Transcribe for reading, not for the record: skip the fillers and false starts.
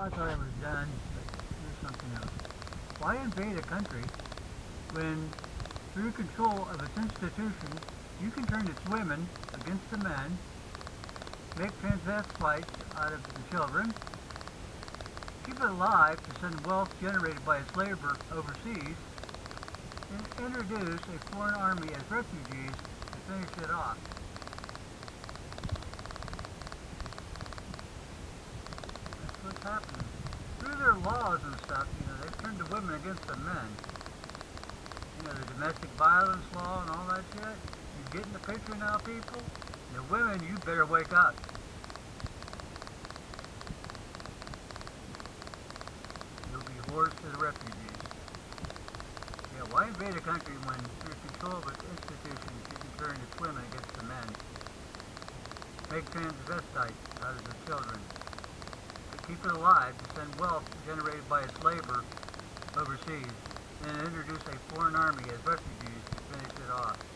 I thought I was done, but here's something else. Why invade a country when, through control of its institutions, you can turn its women against the men, make transvestites out of the children, keep it alive to send wealth generated by its labor overseas, and introduce a foreign army as refugees to finish it off? That's what's happening. Through their laws and stuff, they've turned the women against the men. The domestic violence law and all that shit. You getting the picture now, people? The women, you better wake up. You'll be whores to the refugees. Yeah, why invade a country when through control of its institutions you can turn its women against the men? Make transvestites out of the children. Keep it alive to send wealth generated by its labor overseas, and introduce a foreign army as refugees to finish it off.